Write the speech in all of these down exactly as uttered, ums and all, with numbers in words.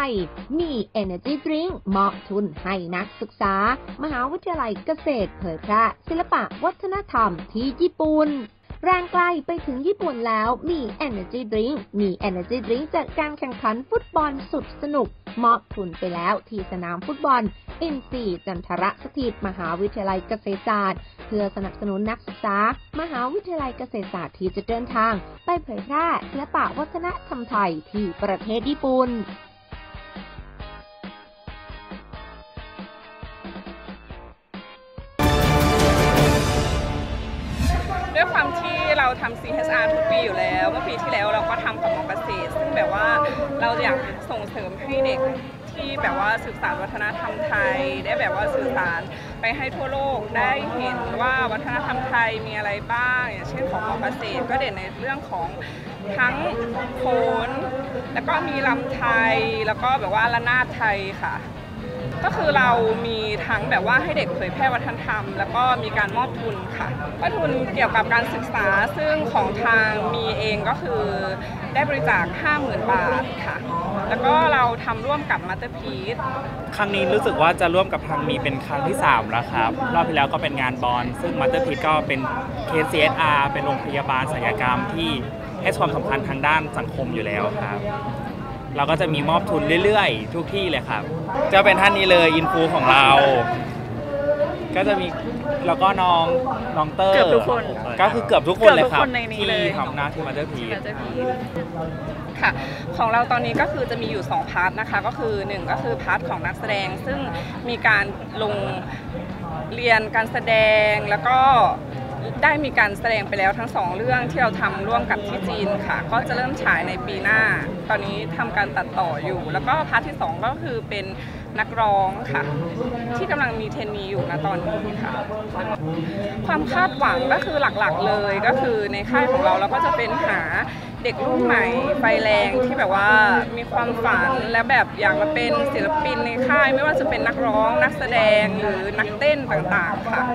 ยมี Energy Drink มอบทุนให้นักศึกษามหาวิทยาลัยเกษตรเผยแพร่ศิลปะวัฒนธรรมที่ญี่ปุ่นแรงไกลไปถึงญี่ปุ่นแล้วมี Energy Drink มี Energy Drink จากการแข่งขันฟุตบอลสุดสนุกมอบทุนไปแล้วที่สนามฟุตบอลอินทรีย์จันทรสถิตมหาวิทยาลัยเกษตรศาสตร์เพื่อสนับสนุนนักศึกษามหาวิทยาลัยเกษตรศาสตร์ที่จะเดินทางไปเผยแพร่ศิลปะวัฒนธรรมไทยที่ประเทศญี่ปุ่นด้วยความที่เราทำ ซี เอช อาร์ ทุกปีอยู่แล้วเมื่อปีที่แล้วเราก็ทำกับมอเกษตรซึ่งแบบว่าเราอยากส่งเสริมให้เด็กที่แบบว่าสื่อสารวัฒนธรรมไทยได้แบบว่าสื่อสารไปให้ทั่วโลกได้เห็นว่าวัฒนธรรมไทยมีอะไรบ้างอย่างเช่นของมอเกษตรก็เด่นในเรื่องของทั้งโขนแล้วก็มีลำไทยแล้วก็แบบว่าระนาดไทยค่ะก็คือเรามีทั้งแบบว่าให้เด็กเผยแพร่วัฒนธรรมแล้วก็มีการมอบทุนค่ะก็ทุนเกี่ยวกับการศึกษาซึ่งของทางมีเองก็คือได้บริจาค ห้าหมื่น บาทค่ะแล้วก็เราทำร่วมกับมัตเตอร์พีซครั้งนี้รู้สึกว่าจะร่วมกับทางมีเป็นครั้งที่สามแล้วครับรอบที่แล้วก็เป็นงานบอลซึ่งมัตเตอร์พีซก็เป็นเคส ซี เอส อาร์ เป็นโรงพยาบาลศัลยกรรมที่ให้ความสำคัญทางด้านสังคมอยู่แล้วครับเราก็จะมีมอบทุนเรื่อยๆทุกที่เลยครับจะเป็นท่านนี้เลยอินฟูของเราก็จะมีแล้วก็น้องน้องเตอร์เกือบทุกคนก็คือเกือบทุกคนเลยครับที่ทำหน้าที่มัตเตอร์พีซค่ะของเราตอนนี้ก็คือจะมีอยู่สองพาร์ทนะคะก็คือหนึ่งก็คือพาร์ทของนักแสดงซึ่งมีการลงเรียนการแสดงแล้วก็ได้มีการแสดงไปแล้วทั้งสองเรื่องที่เราทำร่วมกับที่จีนค่ะก็จะเริ่มฉายในปีหน้าตอนนี้ทำการตัดต่ออยู่แล้วก็พาร์ทที่สองก็คือเป็นนักร้องค่ะที่กำลังมีเทรนนีอยู่ณตอนนี้ค่ะความคาดหวังก็คือหลักๆเลยก็คือในค่ายของเราเราก็จะเป็นหาเด็กรุ่นใหม่ไฟแรงที่แบบว่ามีความฝันและแบบอยากมาเป็นศิลปินในค่ายไม่ว่าจะเป็นนักร้องนักแสดงหรือนักเต้นต่างๆค่ะ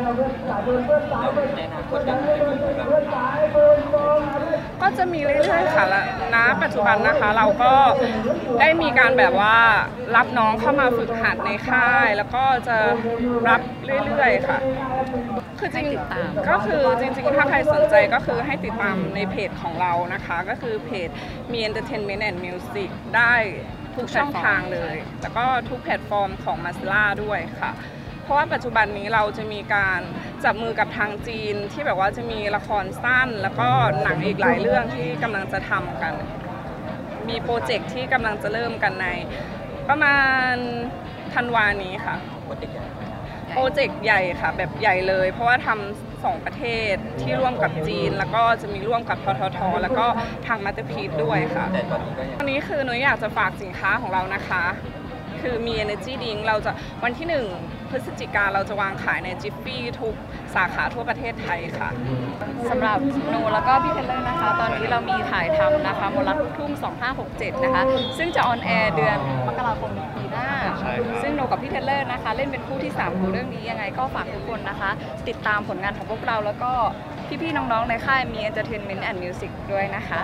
ก็จะมีเรื่อยๆค่ะณปัจจุบันนะคะเราก็ได้มีการแบบว่ารับน้องเข้ามาฝึกหัดในค่ายแล้วก็จะรับเรื่อยๆค่ะคือจริงก็คือจริงๆถ้าใครสนใจก็คือให้ติดตามในเพจของเรานะคะก็คือเพจมี Entertainment and Music ได้ทุกช่องทางเลยแล้วก็ทุกแพลตฟอร์มของ Mazla ด้วยค่ะเพราะว่าปัจจุบันนี้เราจะมีการจับมือกับทางจีนที่แบบว่าจะมีละครสั้นแล้วก็หนังอีกหลายเรื่องที่กำลังจะทำกันมีโปรเจกต์ที่กำลังจะเริ่มกันในประมาณธันวานี้ค่ะโปรเจกต์ใหญ่ค่ะแบบใหญ่เลยเพราะว่าทำสองประเทศที่ร่วมกับจีนแล้วก็จะมีร่วมกับทททแล้วก็ทางมัตเตอร์พีซด้วยค่ะตอนนี้คือหนูอยากจะฝากสินค้าของเรานะคะคือมี Energy Drink เราจะวันที่หนึ่งพฤศจิกาเราจะวางขายในจิฟฟี่ทุกสาขาทั่วประเทศไทยค่ะสำหรับหนูแล้วก็พี่เพลเลอร์นะคะตอนนี้เรามีถ่ายทำนะคะมลรักลูกทุ่งสองห้าหกเจ็ดนะคะซึ่งจะออนแอร์เดือนมกราคมปีหน้าซึ่งหนูกับพี่เพลเลอร์นะคะเล่นเป็นคู่ที่สามของเรื่องนี้ยังไงก็ฝากทุกคนนะคะติดตามผลงานของพวกเราแล้วก็พี่ๆน้องๆในค่ายมี Entertainment and Music ด้วยนะคะ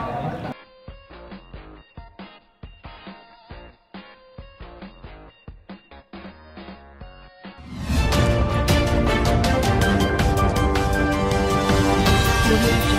The